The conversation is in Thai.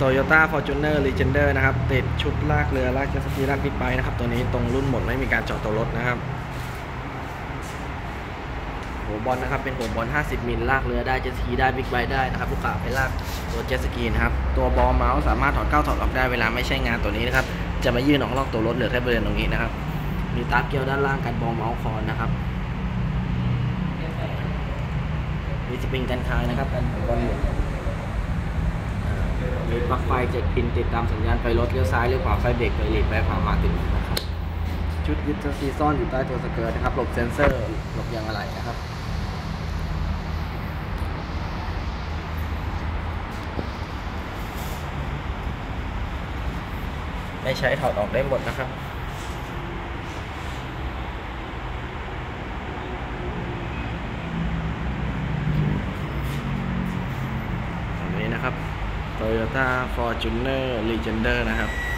Toyota Fortuner Legender นะครับติดชุดลากเรือลากเจ็ตสกีลากบิ๊กไบค์นะครับตัวนี้ตรงรุ่นหมดไม่มีการเจาะตัวรถนะครับหัวบอลนะครับเป็นหัวบอล50มิลลากเรือได้เจ็ตสกีได้บิ๊กไบค์ได้นะครับลูกค้าไปลากตัวเจ็ตสกีนะครับตัวบอลเมาส์สามารถถอดเข้าถอดออกได้เวลาไม่ใช้งานตัวนี้นะครับจะมายื่นออกนอกตัวรถเหลือแค่บริเวณตรงนี้นะครับมีตาเกลียวด้านล่างกันบอลเมาส์คอนนะครับมีสปริงกันคายนะครับกันบอลหมุนมีปลั๊กไฟ7 พินติดตามสัญญาณไฟรถเลี้ยวซ้ายเลี้ยวขวาไฟเบรกไฟหลีดไฟขวามาติดนะครับชุดยึดเจ็ตสกีซ่อนอยู่ใต้ตัวสเกิร์ตนะครับหลบเซ็นเซอร์หลบยางอะไหล่นะครับไม่ใช้ถอดออกได้หมดนะครับอันนี้นะครับ Toyota Fortuner Legender นะครับ